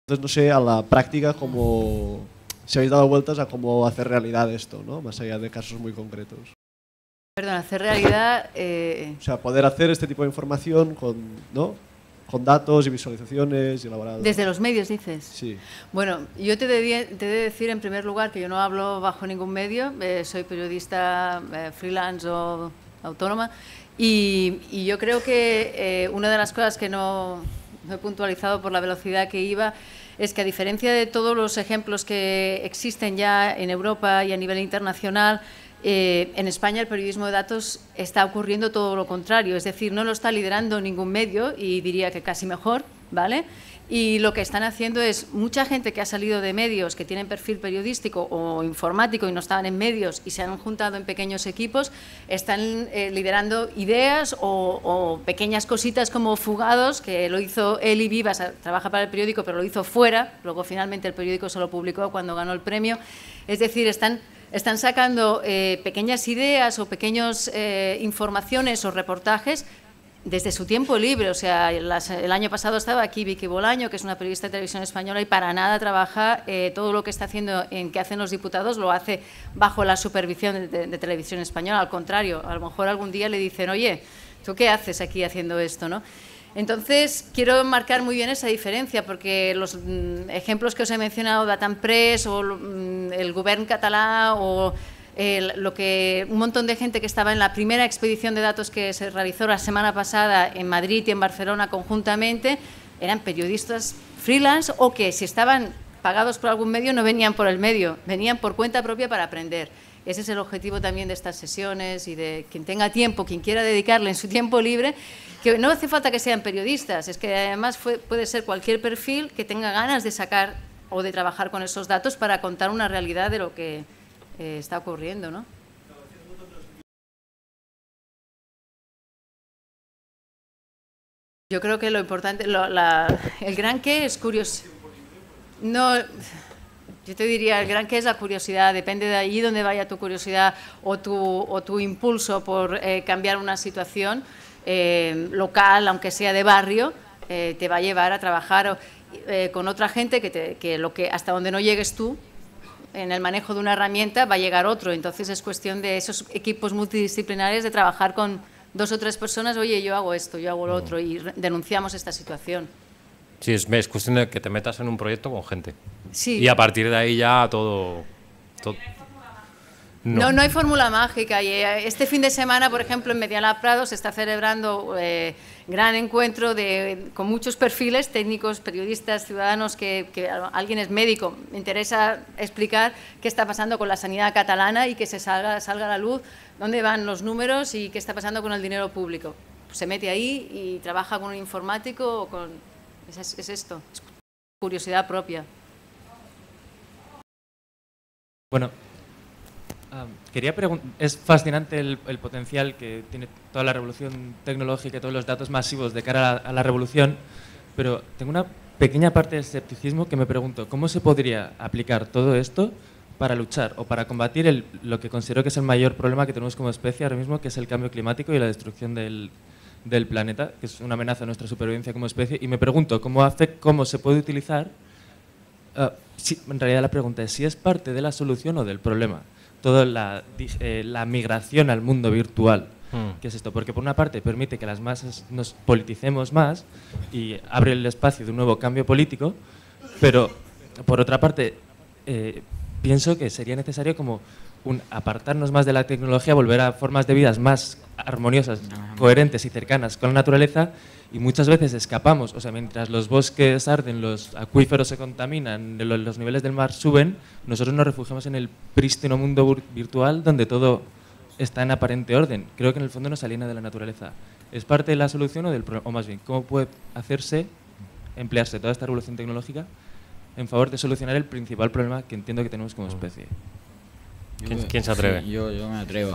Entonces, no sé, a la práctica, cómo si habéis dado vueltas a cómo hacer realidad esto, ¿no? Más allá de casos muy concretos. Perdón, hacer realidad... O sea, poder hacer este tipo de información con, ¿no? Con datos y visualizaciones y elaborados. Desde los medios, dices. Sí. Bueno, yo te he de decir en primer lugar que yo no hablo bajo ningún medio, soy periodista freelance o autónoma, y yo creo que una de las cosas que no he puntualizado por la velocidad que iba es que, a diferencia de todos los ejemplos que existen ya en Europa y a nivel internacional, en España el periodismo de datos está ocurriendo todo lo contrario, es decir, no lo está liderando ningún medio, y diría que casi mejor, ¿vale? Y lo que están haciendo es, mucha gente que ha salido de medios, que tienen perfil periodístico o informático y no estaban en medios y se han juntado en pequeños equipos, están liderando ideas o pequeñas cositas como Fugados, que lo hizo Eli Vivas, trabaja para el periódico, pero lo hizo fuera, luego finalmente el periódico se lo publicó cuando ganó el premio. Es decir, están sacando pequeñas ideas o pequeñas informaciones o reportajes desde su tiempo libre. O sea, el año pasado estaba aquí Vicky Bolaño, que es una periodista de televisión española, y para nada trabaja todo lo que está haciendo, que hacen los diputados, lo hace bajo la supervisión de Televisión Española. Al contrario, a lo mejor algún día le dicen, oye, ¿tú qué haces aquí haciendo esto, no? Entonces, quiero marcar muy bien esa diferencia, porque los ejemplos que os he mencionado, Datan Press o el Govern català o un montón de gente que estaba en la primera expedición de datos que se realizó la semana pasada en Madrid y en Barcelona conjuntamente, eran periodistas freelance o que, si estaban pagados por algún medio, no venían por el medio, venían por cuenta propia para aprender. Ese es el objetivo también de estas sesiones, y de quien tenga tiempo, quien quiera dedicarle en su tiempo libre, que no hace falta que sean periodistas, es que además puede ser cualquier perfil que tenga ganas de sacar o de trabajar con esos datos para contar una realidad de lo que está ocurriendo, ¿no? Yo creo que lo importante, el gran qué es curioso. No, yo te diría, el gran qué es la curiosidad. Depende de allí donde vaya tu curiosidad o tu impulso por cambiar una situación local, aunque sea de barrio, te va a llevar a trabajar con otra gente que hasta donde no llegues tú en el manejo de una herramienta, va a llegar otro. Entonces es cuestión de esos equipos multidisciplinares, de trabajar con 2 o 3 personas, oye, yo hago esto, yo hago lo otro, y denunciamos esta situación. Sí, es cuestión de que te metas en un proyecto con gente. Sí. Y a partir de ahí ya todo... No hay fórmula mágica. Y este fin de semana, por ejemplo, en Medialab Prado se está celebrando gran encuentro con muchos perfiles técnicos, periodistas, ciudadanos, que alguien es médico. Me interesa explicar qué está pasando con la sanidad catalana y que salga a la luz dónde van los números y qué está pasando con el dinero público. Pues se mete ahí y trabaja con un informático o con... Es esto, es curiosidad propia. Bueno, quería preguntar, es fascinante el potencial que tiene toda la revolución tecnológica y todos los datos masivos de cara a la revolución, pero tengo una pequeña parte de escepticismo que me pregunto, ¿cómo se podría aplicar todo esto para luchar o para combatir lo que considero que es el mayor problema que tenemos como especie ahora mismo, que es el cambio climático y la destrucción del planeta, que es una amenaza a nuestra supervivencia como especie? Y me pregunto, ¿cómo se puede utilizar? En realidad la pregunta es si es parte de la solución o del problema. Toda la migración al mundo virtual. ¿Qué es esto? Porque por una parte permite que las masas nos politicemos más y abre el espacio de un nuevo cambio político, pero por otra parte pienso que sería necesario como apartarnos más de la tecnología, volver a formas de vidas más armoniosas, coherentes y cercanas con la naturaleza, y muchas veces escapamos, o sea, mientras los bosques arden, los acuíferos se contaminan, los niveles del mar suben, nosotros nos refugiamos en el prístino mundo virtual donde todo está en aparente orden. Creo que en el fondo nos aliena de la naturaleza. ¿Es parte de la solución o del problema? O más bien, ¿cómo puede emplearse toda esta revolución tecnológica en favor de solucionar el principal problema que entiendo que tenemos como especie? ¿Quién se atreve? Sí, yo me atrevo.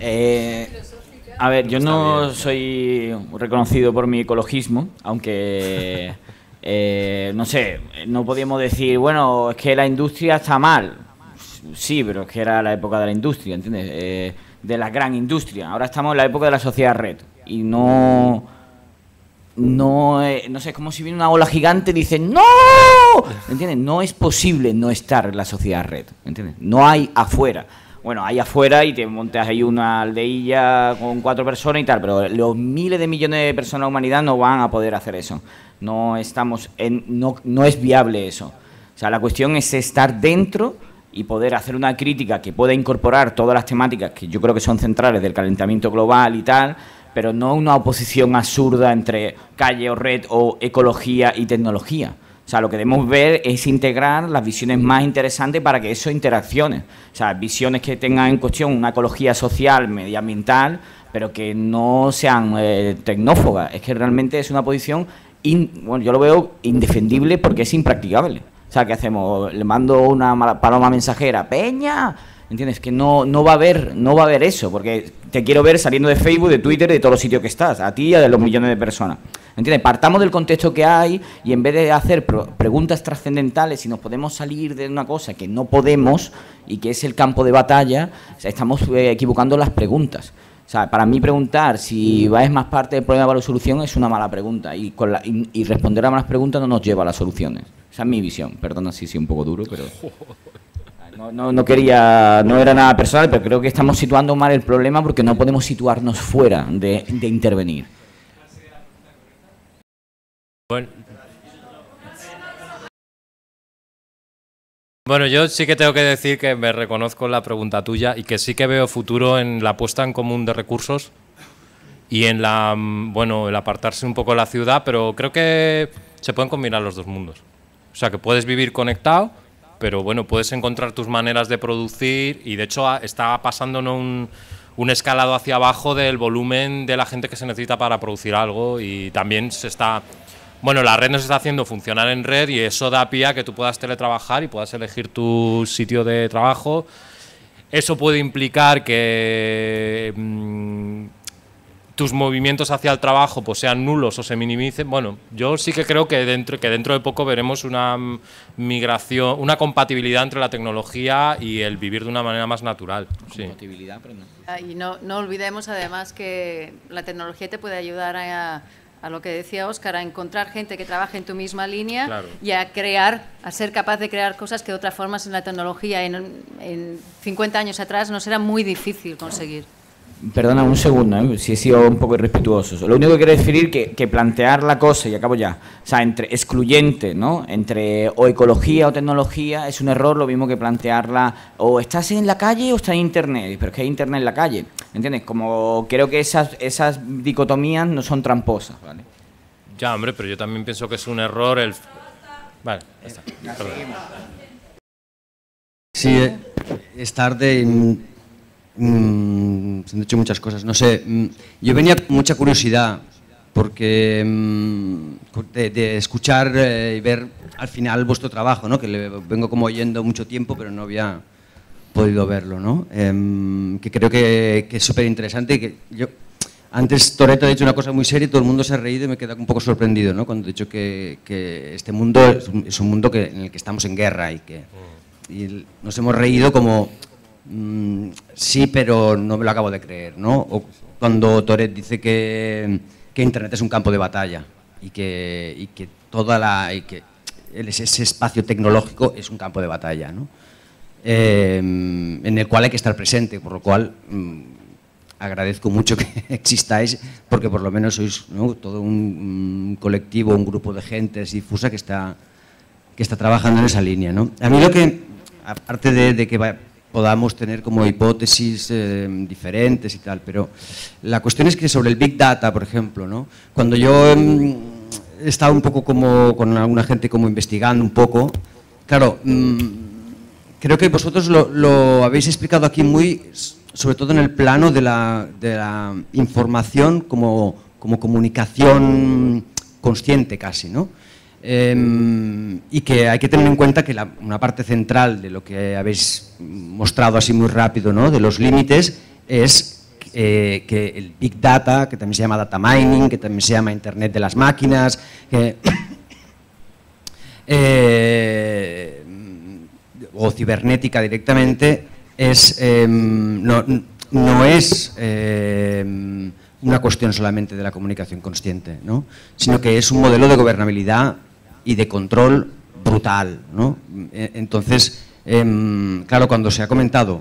A ver, yo no soy reconocido por mi ecologismo, aunque, no sé, no podíamos decir, bueno, es que la industria está mal. Sí, pero es que era la época de la industria, ¿entiendes? De la gran industria. Ahora estamos en la época de la sociedad red. Y no... no sé, es como si viene una ola gigante y dicen ¡no! ¿Entiendes? No es posible no estar en la sociedad red, ¿entiendes? No hay afuera. Bueno, hay afuera y te montas ahí una aldeilla con 4 personas y tal, pero los miles de millones de personas de la humanidad no van a poder hacer eso. No es viable eso. O sea, la cuestión es estar dentro y poder hacer una crítica que pueda incorporar todas las temáticas que yo creo que son centrales del calentamiento global y tal, pero no una oposición absurda entre calle o red o ecología y tecnología. O sea, lo que debemos ver es integrar las visiones más interesantes para que eso interaccione. O sea, visiones que tengan en cuestión una ecología social, medioambiental, pero que no sean tecnófogas. Es que realmente es una posición, yo lo veo indefendible porque es impracticable. O sea, ¿qué hacemos? Le mando una paloma mensajera, ¡Peña! ¿Entiendes? Que no va a haber eso, porque te quiero ver saliendo de Facebook, de Twitter, de todos los sitios que estás, a ti y a de los millones de personas. ¿Entiendes? Partamos del contexto que hay y en vez de hacer preguntas trascendentales, si nos podemos salir de una cosa que no podemos y que es el campo de batalla, o sea, estamos equivocando las preguntas. O sea, para mí preguntar si es más parte del problema para la solución es una mala pregunta y responder a malas preguntas no nos lleva a las soluciones. Esa es mi visión. Perdona si soy un poco duro, pero... No era nada personal, pero creo que estamos situando mal el problema porque no podemos situarnos fuera de intervenir. Bueno, yo sí que tengo que decir que me reconozco en la pregunta tuya y que sí que veo futuro en la puesta en común de recursos y en el apartarse un poco de la ciudad, pero creo que se pueden combinar los dos mundos. O sea, que puedes vivir conectado, pero bueno, puedes encontrar tus maneras de producir y de hecho está pasando un escalado hacia abajo del volumen de la gente que se necesita para producir algo y también la red nos está haciendo funcionar en red y eso da pie a que tú puedas teletrabajar y puedas elegir tu sitio de trabajo. Eso puede implicar que tus movimientos hacia el trabajo pues sean nulos o se minimicen. Bueno, yo sí que creo que dentro de poco veremos una migración, una compatibilidad entre la tecnología y el vivir de una manera más natural. Compatibilidad, pero no. Y no olvidemos además que la tecnología te puede ayudar a lo que decía Óscar, a encontrar gente que trabaje en tu misma línea, claro, y a ser capaz de crear cosas que de otra forma sin la tecnología en 50 años atrás nos era muy difícil conseguir. Perdona un segundo, si he sido un poco irrespetuoso. Lo único que quiero decir que plantear la cosa, y acabo ya, o sea, entre excluyente, ¿no? Entre o ecología o tecnología es un error, lo mismo que plantearla o estás en la calle o estás en internet, pero es que hay internet en la calle, ¿entiendes? Como creo que esas dicotomías no son tramposas, ¿vale? Ya, hombre, pero yo también pienso que es un error el... Vale, ya está. Sí, es tarde. Se han dicho muchas cosas, no sé, yo venía con mucha curiosidad porque de escuchar y ver al final vuestro trabajo, ¿no? Que le vengo como oyendo mucho tiempo pero no había podido verlo, ¿no? Que creo que es súper interesante y que yo antes Toretto ha dicho una cosa muy seria y todo el mundo se ha reído y me he quedado un poco sorprendido, ¿no? Cuando he dicho que este mundo es un mundo en el que estamos en guerra y nos hemos reído como... sí, pero no me lo acabo de creer, ¿no? O cuando Toret dice que Internet es un campo de batalla y que ese espacio tecnológico es un campo de batalla, ¿no? En el cual hay que estar presente, por lo cual agradezco mucho que existáis, porque por lo menos sois, ¿no?, todo un colectivo, un grupo de gente difusa que está trabajando en esa línea, ¿no? A mí lo que, aparte de que podamos tener como hipótesis diferentes y tal, pero la cuestión es que sobre el Big Data, por ejemplo, ¿no? Cuando yo he estado un poco como con alguna gente como investigando un poco, claro, creo que vosotros lo habéis explicado aquí muy, sobre todo en el plano de la información como comunicación consciente casi, ¿no? Y que hay que tener en cuenta que una parte central de lo que habéis mostrado así muy rápido, ¿no?, de los límites, es que el Big Data, que también se llama Data Mining, que también se llama Internet de las máquinas, o cibernética directamente, no es una cuestión solamente de la comunicación consciente, ¿no? Sino que es un modelo de gobernabilidad y de control brutal, ¿no? Entonces, claro, cuando se ha comentado,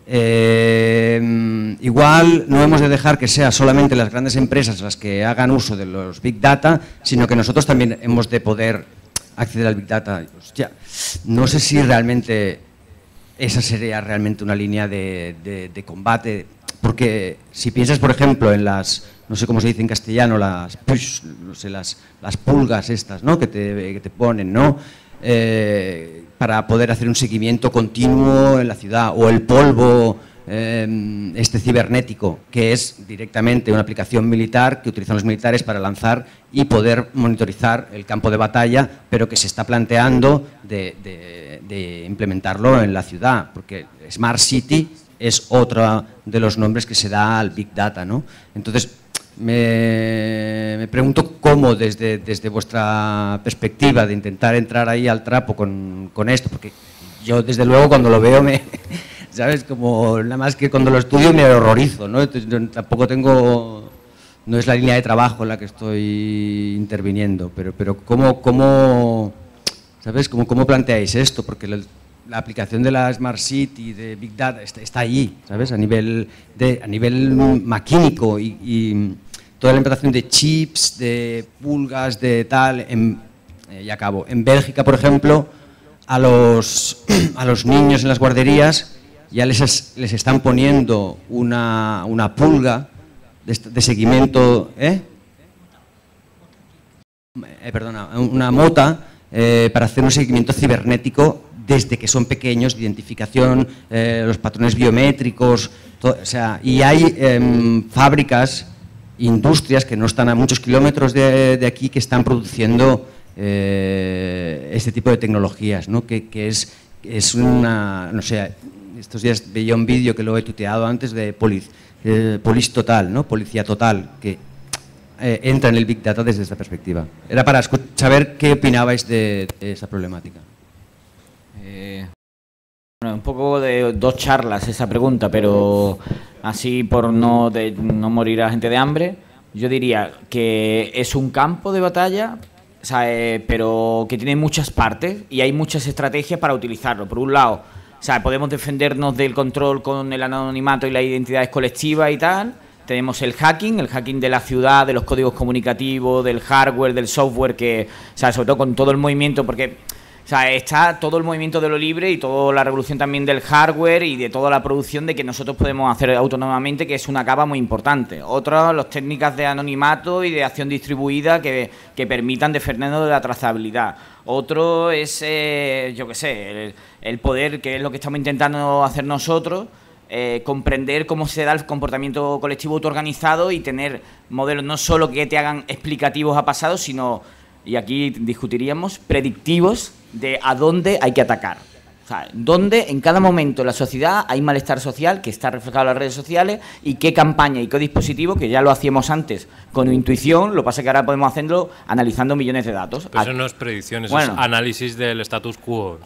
igual no hemos de dejar que sea solamente las grandes empresas las que hagan uso de los Big Data, sino que nosotros también hemos de poder acceder al Big Data. Hostia, no sé si realmente esa sería realmente una línea de combate, porque si piensas, por ejemplo, en las, no sé cómo se dice en castellano, las pulgas estas, ¿no? que te ponen, ¿no? Para poder hacer un seguimiento continuo en la ciudad, o el polvo cibernético, que es directamente una aplicación militar que utilizan los militares para lanzar y poder monitorizar el campo de batalla, pero que se está planteando de implementarlo en la ciudad, porque Smart City es otro de los nombres que se da al Big Data, ¿no? Entonces, me pregunto cómo desde vuestra perspectiva de intentar entrar ahí al trapo con esto, porque yo desde luego cuando lo veo ¿sabes? Como nada más que cuando lo estudio me horrorizo, ¿no? Entonces, tampoco no es la línea de trabajo en la que estoy interviniendo, pero ¿cómo ¿sabes? ¿Cómo planteáis esto? Porque la aplicación de la Smart City, de Big Data, está allí, ¿sabes? A nivel maquínico y toda la implantación de chips, de pulgas, de tal, y acabo. En Bélgica, por ejemplo, a los niños en las guarderías ya les están poniendo una pulga de seguimiento, una mota para hacer un seguimiento cibernético desde que son pequeños, de identificación, los patrones biométricos, o sea, y hay fábricas, industrias que no están a muchos kilómetros de aquí que están produciendo este tipo de tecnologías, ¿no? Que es una, no sé, estos días veía un vídeo que lo he tuiteado antes de Police Total, ¿no? Policía Total, que entra en el Big Data desde esta perspectiva. Era para saber qué opinabais de esa problemática. Bueno, un poco de dos charlas esa pregunta, pero así por no morir a la gente de hambre, yo diría que es un campo de batalla, o sea, pero que tiene muchas partes y hay muchas estrategias para utilizarlo. Por un lado, o sea, podemos defendernos del control con el anonimato y las identidades colectivas y tal. Tenemos el hacking de la ciudad, de los códigos comunicativos, del hardware, del software, que, o sea, sobre todo con todo el movimiento, porque, o sea, está todo el movimiento de lo libre y toda la revolución también del hardware y de toda la producción de que nosotros podemos hacer autónomamente, que es una capa muy importante. Otras, las técnicas de anonimato y de acción distribuida que permitan defendernos de la trazabilidad. Otro es, yo qué sé, el poder, que es lo que estamos intentando hacer nosotros, comprender cómo se da el comportamiento colectivo autoorganizado y tener modelos no solo que te hagan explicativos a pasado, sino, y aquí discutiríamos, predictivos de a dónde hay que atacar. O sea, dónde en cada momento en la sociedad hay malestar social que está reflejado en las redes sociales y qué campaña y qué dispositivo, que ya lo hacíamos antes con intuición, lo que pasa es que ahora podemos hacerlo analizando millones de datos. Pero eso no es predicción, eso es análisis del status quo.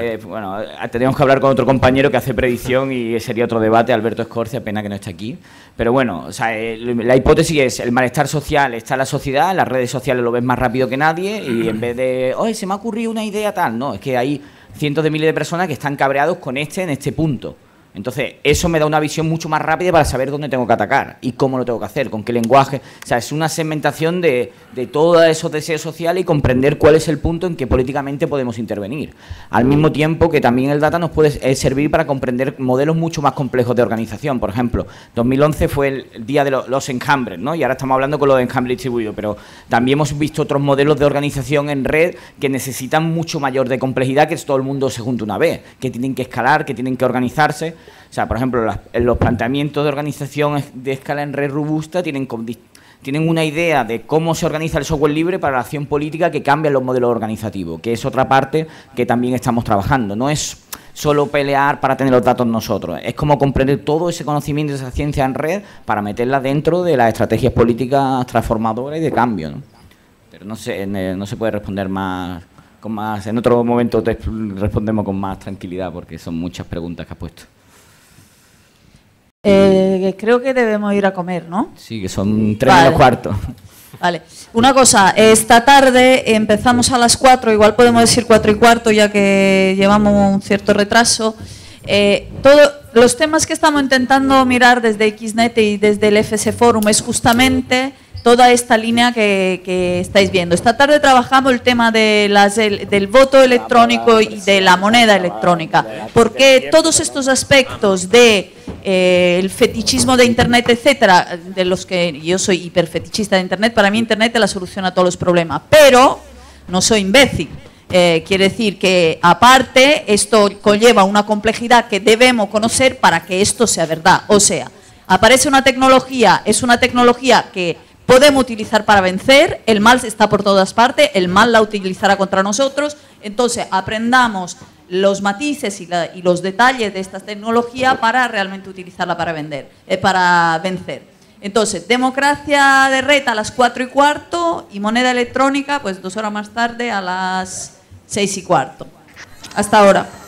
Tenemos que hablar con otro compañero que hace predicción y sería otro debate, Alberto Escorcia, pena que no esté aquí. Pero bueno, o sea, la hipótesis es el malestar social está en la sociedad, las redes sociales lo ven más rápido que nadie y en vez de, oye, se me ha ocurrido una idea tal, no, es que hay cientos de miles de personas que están cabreados con en este punto. Entonces, eso me da una visión mucho más rápida para saber dónde tengo que atacar y cómo lo tengo que hacer, con qué lenguaje. O sea, es una segmentación de todos esos deseos sociales y comprender cuál es el punto en que políticamente podemos intervenir. Al mismo tiempo que también el data nos puede servir para comprender modelos mucho más complejos de organización. Por ejemplo, 2011 fue el día de los enjambres, ¿no? Y ahora estamos hablando con los enjambres distribuidos, pero también hemos visto otros modelos de organización en red que necesitan mucho mayor de complejidad que todo el mundo se junte una vez, que tienen que escalar, que tienen que organizarse. O sea, por ejemplo, los planteamientos de organización de escala en red robusta tienen una idea de cómo se organiza el software libre para la acción política que cambia los modelos organizativos, que es otra parte que también estamos trabajando. No es solo pelear para tener los datos nosotros, es como comprender todo ese conocimiento, esa ciencia en red para meterla dentro de las estrategias políticas transformadoras y de cambio, ¿no? Pero no sé, no se puede responder más. En otro momento te respondemos con más tranquilidad porque son muchas preguntas que has puesto. Creo que debemos ir a comer, ¿no? Sí, que son 3 menos cuarto. Vale. Una cosa, esta tarde empezamos a las 4, igual podemos decir 4 y cuarto, ya que llevamos un cierto retraso. Todos los temas que estamos intentando mirar desde XNet y desde el FS Forum es justamente toda esta línea que estáis viendo. Esta tarde trabajamos el tema de del voto electrónico y de la moneda electrónica, porque todos estos aspectos de el fetichismo de Internet, etcétera, de los que yo soy hiperfetichista de Internet, para mí Internet es la solución a todos los problemas, pero no soy imbécil. Quiere decir que, aparte, esto conlleva una complejidad que debemos conocer para que esto sea verdad. O sea, aparece una tecnología, es una tecnología que podemos utilizar para vencer, el mal está por todas partes, el mal la utilizará contra nosotros, entonces aprendamos los matices y los detalles de esta tecnología para realmente utilizarla para vencer. Entonces, democracia de red a las 4 y cuarto y moneda electrónica, pues 2 horas más tarde a las 6 y cuarto. Hasta ahora.